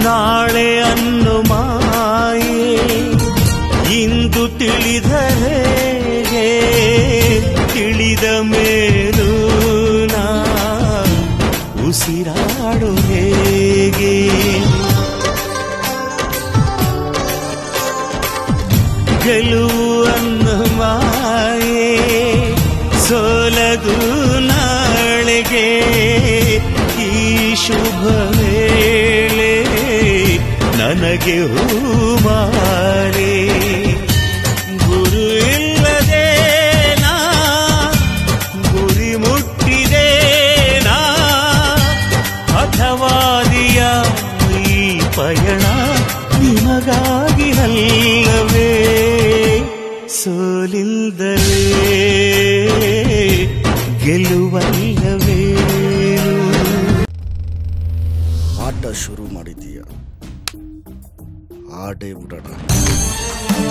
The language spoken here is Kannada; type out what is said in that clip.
ನಾಳೆ ಅನ್ನು ಮಾಯೆ ಇಂದು ತಿಳಿದರೆ ತಿಳಿದ ಮೇಲೂ ನಾ ಉಸಿರಾಡು ಹೇಗೆ? ಗೆಲುವು ಅನ್ನು ಮಾಯೆ ಸೋಲದು ನಾಳೆಗೆ ಈ ಶುಭ ವೇಳೆ ನನಗೆ ಹೂಮಾಲೆ. ಗುರು ಇಲ್ಲದೆ ನಾ ಗುರಿ ಮುಟ್ಟಿದೆ ನಾ ಹಠವಾದಿಯ ಈ ಪಯಣ ನಿಮಗಾಗಿ ಅಲ್ಲವೇ? ಸೋಲಿಲ್ಲದಲೇ ಗೆಲುವಲ್ಲವೇ? ಆಟ ಶುರು ಮಾಡಿದೀಯ, ಆಡೇ ಬಿಡೋಣ.